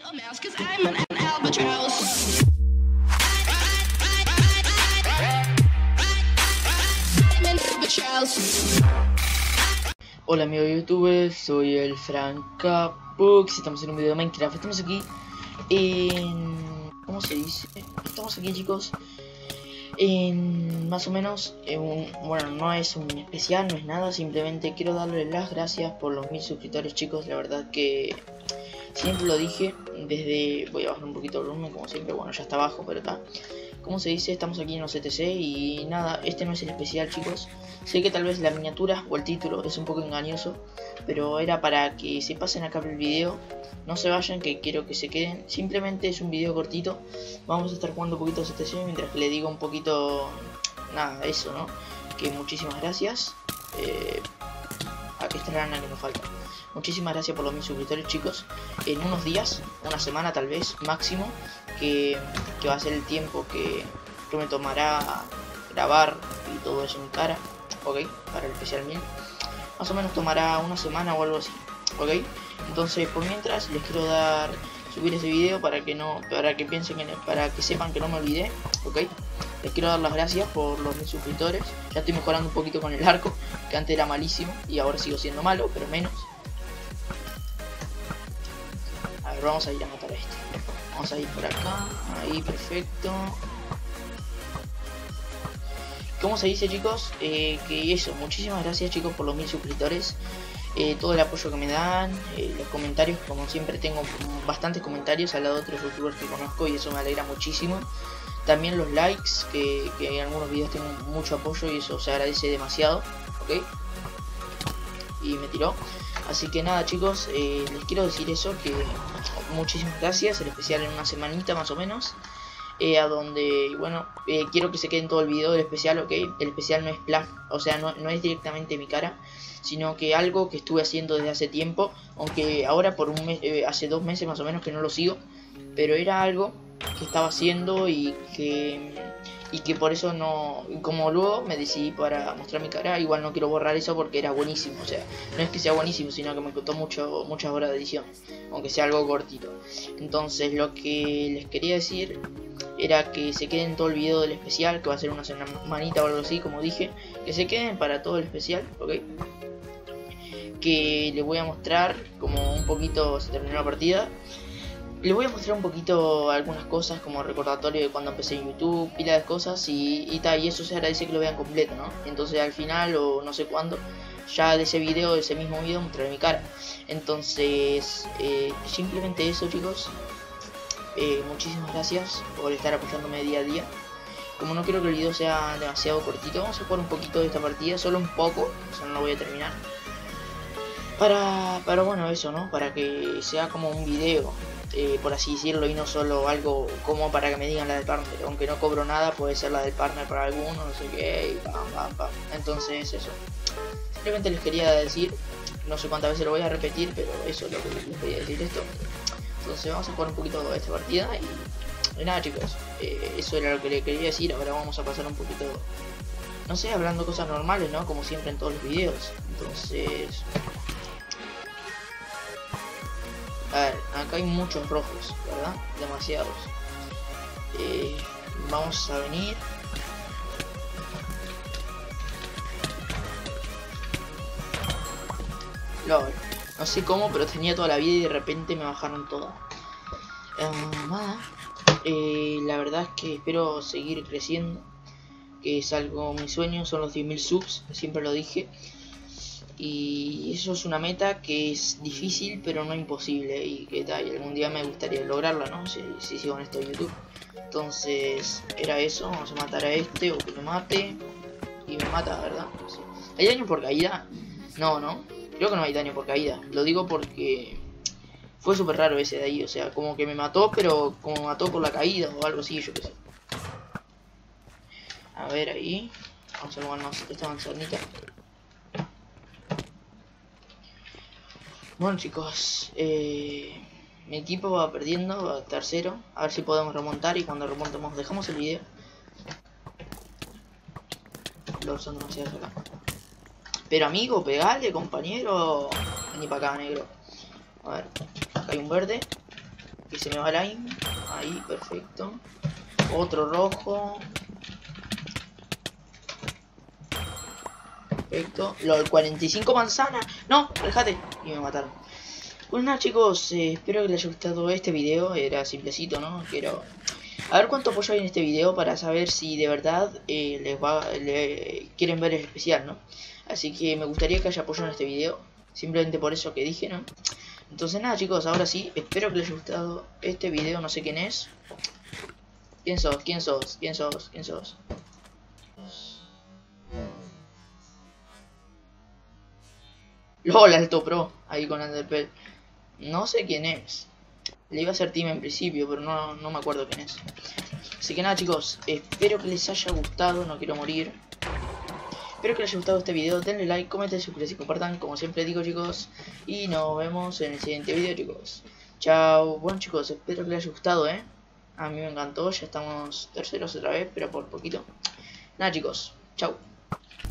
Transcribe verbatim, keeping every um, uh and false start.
Hola amigos de YouTube, soy el Francapux. Estamos en un video de Minecraft. Estamos aquí en... ¿cómo se dice? Estamos aquí, chicos, en más o menos en un... bueno, no es un especial, no es nada. Simplemente quiero darles las gracias por los mil suscriptores, chicos. La verdad que siempre lo dije desde... voy a bajar un poquito el volumen como siempre. Bueno, ya está bajo, pero está. Como se dice, estamos aquí en los C T C y nada, este no es el especial, chicos. Sé que tal vez la miniatura o el título es un poco engañoso, pero era para que se pasen acá por el video. No se vayan, que quiero que se queden. Simplemente es un video cortito. Vamos a estar jugando un poquito C T C mientras que le digo un poquito... nada, eso, ¿no? Que muchísimas gracias. Eh... Aquí está la lana que nos falta. Muchísimas gracias por los mil suscriptores, chicos. En unos días, una semana tal vez, máximo, que, que va a ser el tiempo que, que me tomará grabar y todo eso en mi cara, ok, para el especial mil. Más o menos tomará una semana o algo así, ok. Entonces, por mientras, les quiero dar, subir ese video para que no, para que piensen, que, para que sepan que no me olvidé, ok. Les quiero dar las gracias por los mil suscriptores. Ya estoy mejorando un poquito con el arco, que antes era malísimo y ahora sigo siendo malo, pero menos. A ver, vamos a ir a matar a este. Vamos a ir por acá. Ahí, perfecto. ¿Cómo se dice, chicos? Eh, que eso, muchísimas gracias, chicos, por los mil suscriptores. Eh, todo el apoyo que me dan, eh, los comentarios, como siempre tengo bastantes comentarios al lado de otros youtubers que conozco y eso me alegra muchísimo. También los likes, que, que en algunos videos tengo mucho apoyo y eso se agradece demasiado, ok. Y me tiró. Así que nada, chicos, eh, les quiero decir eso, que muchísimas gracias, el especial en una semanita más o menos. Eh, a donde, bueno, eh, quiero que se queden todo el video del especial, ok. El especial no es plan, o sea, no, no es directamente mi cara, sino que algo que estuve haciendo desde hace tiempo, aunque ahora por un mes, eh, hace dos meses más o menos que no lo sigo, pero era algo que estaba haciendo y que y que por eso no, como luego me decidí para mostrar mi cara. Igual no quiero borrar eso porque era buenísimo, o sea, no es que sea buenísimo, sino que me costó mucho muchas horas de edición, aunque sea algo cortito. Entonces lo que les quería decir era que se queden todo el video del especial, que va a ser una semanita o algo así, como dije, que se queden para todo el especial, ok. Que les voy a mostrar como un poquito, se terminó la partida. Les voy a mostrar un poquito algunas cosas como recordatorio de cuando empecé en YouTube, pila de cosas y, y tal, y eso se agradece que lo vean completo, ¿no? Entonces al final o no sé cuándo, ya de ese video, de ese mismo video, mostraré mi cara. Entonces, eh, simplemente eso, chicos. Eh, muchísimas gracias por estar apoyándome día a día. Como no quiero que el video sea demasiado cortito, vamos a jugar un poquito de esta partida, solo un poco, o sea, no lo voy a terminar. Para, para bueno, eso, ¿no? Para que sea como un video. Eh, por así decirlo, y no solo algo como para que me digan la del partner, aunque no cobro nada, puede ser la del partner para alguno, no sé qué, y pam, pam, pam. Entonces eso, simplemente les quería decir, no sé cuántas veces lo voy a repetir, pero eso es lo que les quería decir esto. Entonces vamos a jugar un poquito de esta partida y, y nada, chicos, eh, eso era lo que les quería decir. Ahora vamos a pasar un poquito, no sé, hablando cosas normales, ¿no? Como siempre en todos los videos. Entonces, a ver, acá hay muchos rojos, ¿verdad? Demasiados. Eh, vamos a venir. Lol. No sé cómo, pero tenía toda la vida y de repente me bajaron toda. Uh, nada. Eh, la verdad es que espero seguir creciendo. Que es algo, mi sueño son los diez mil subs, siempre lo dije. Y eso es una meta que es difícil pero no imposible, y que tal, y algún día me gustaría lograrla, ¿no? Si, si sigo en esto de YouTube. Entonces era eso, vamos a matar a este o que me mate. Y me mata, ¿verdad? Sí. ¿Hay daño por caída? No, no, creo que no hay daño por caída. Lo digo porque fue súper raro ese de ahí, o sea, como que me mató, pero como me mató por la caída o algo así, yo qué sé. A ver ahí, vamos a jugarnos esta manzanita. Bueno, chicos, eh, mi equipo va perdiendo, va tercero. A ver si podemos remontar, y cuando remontemos dejamos el video. Los son demasiados acá. Pero amigo, pegale, compañero. Vení para acá, negro. A ver, acá hay un verde. Y se me va el line. Ahí, perfecto. Otro rojo. Perfecto. LOL, cuarenta y cinco manzanas. No, déjate. Y me mataron. Pues nada, chicos, eh, espero que les haya gustado este video. Era simplecito, ¿no? Quiero a ver cuánto apoyo hay en este video para saber si de verdad eh, les va, le, quieren ver el especial, ¿no? Así que me gustaría que haya apoyo en este video. Simplemente por eso que dije, ¿no? Entonces nada, chicos, ahora sí, espero que les haya gustado este video. No sé quién es. ¿Quién sos? ¿Quién sos? ¿Quién sos? ¿Quién sos? LOL, alto pro. Ahí con Underpell. No sé quién es. Le iba a hacer team en principio, pero no, no me acuerdo quién es. Así que nada, chicos, espero que les haya gustado. No quiero morir. Espero que les haya gustado este video. Denle like, comenten, suscríbanse y compartan, como siempre digo, chicos. Y nos vemos en el siguiente video, chicos. Chao. Bueno, chicos, espero que les haya gustado, ¿eh? A mí me encantó. Ya estamos terceros otra vez, pero por poquito. Nada, chicos. Chao.